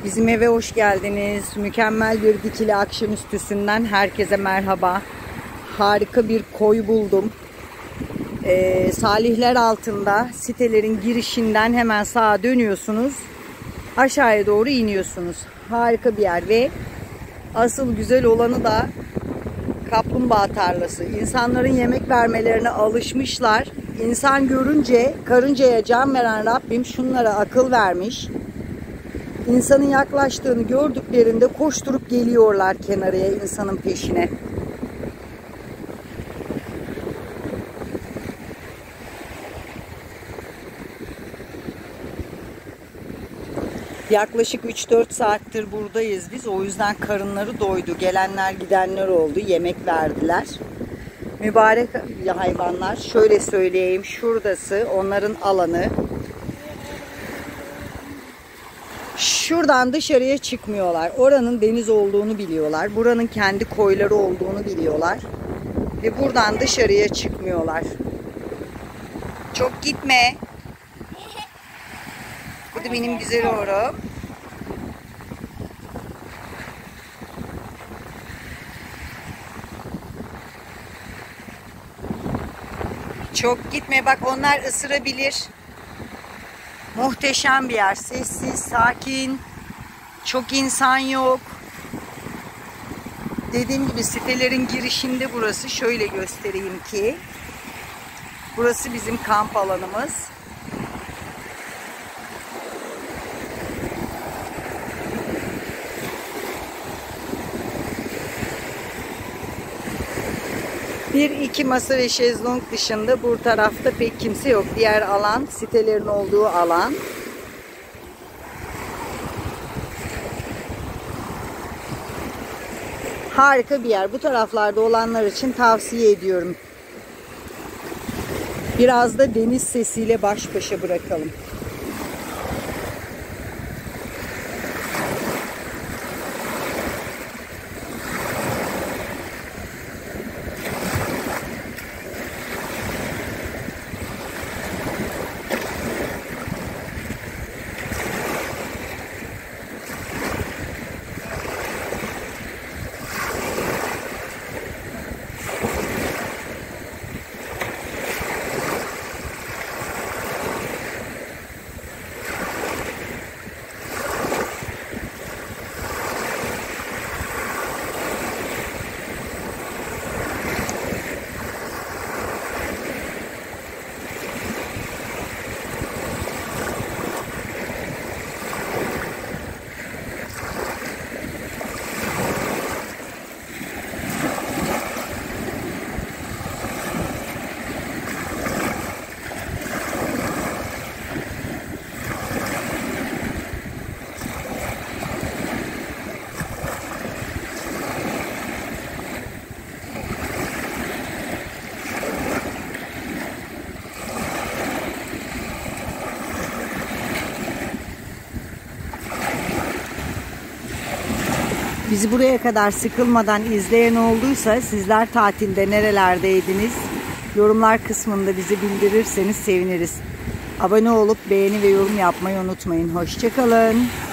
Bizim eve hoş geldiniz. Mükemmel bir dikili akşamüstüsünden herkese merhaba. Harika bir koy buldum. Salihler altında sitelerin girişinden hemen sağa dönüyorsunuz. Aşağıya doğru iniyorsunuz. Harika bir yer ve asıl güzel olanı da kaplumbağa tarlası. İnsanların yemek vermelerine alışmışlar. İnsan görünce karıncaya can veren Rabbim şunlara akıl vermiş. İnsanın yaklaştığını gördüklerinde koşturup geliyorlar kenarıya, insanın peşine. Yaklaşık 3-4 saattir buradayız biz. O yüzden karınları doydu. Gelenler gidenler oldu. Yemek verdiler. Mübarek hayvanlar. Şöyle söyleyeyim. Şuradası onların alanı. Şuradan dışarıya çıkmıyorlar. Oranın deniz olduğunu biliyorlar. Buranın kendi koyları olduğunu biliyorlar. Ve buradan dışarıya çıkmıyorlar. Çok gitme. Bu da benim güzel oğlum. Çok gitme, bak onlar ısırabilir. Muhteşem bir yer. Sessiz, sakin. Çok insan yok. Dediğim gibi sitelerin girişinde burası. Şöyle göstereyim ki. Burası bizim kamp alanımız. Bir iki masa ve şezlong dışında bu tarafta pek kimse yok. Diğer alan sitelerin olduğu alan. Harika bir yer. Bu taraflarda olanlar için tavsiye ediyorum. Biraz da deniz sesiyle baş başa bırakalım. Bizi buraya kadar sıkılmadan izleyen olduysa sizler tatilde nerelerdeydiniz? Yorumlar kısmında bizi bildirirseniz seviniriz. Abone olup beğeni ve yorum yapmayı unutmayın. Hoşça kalın.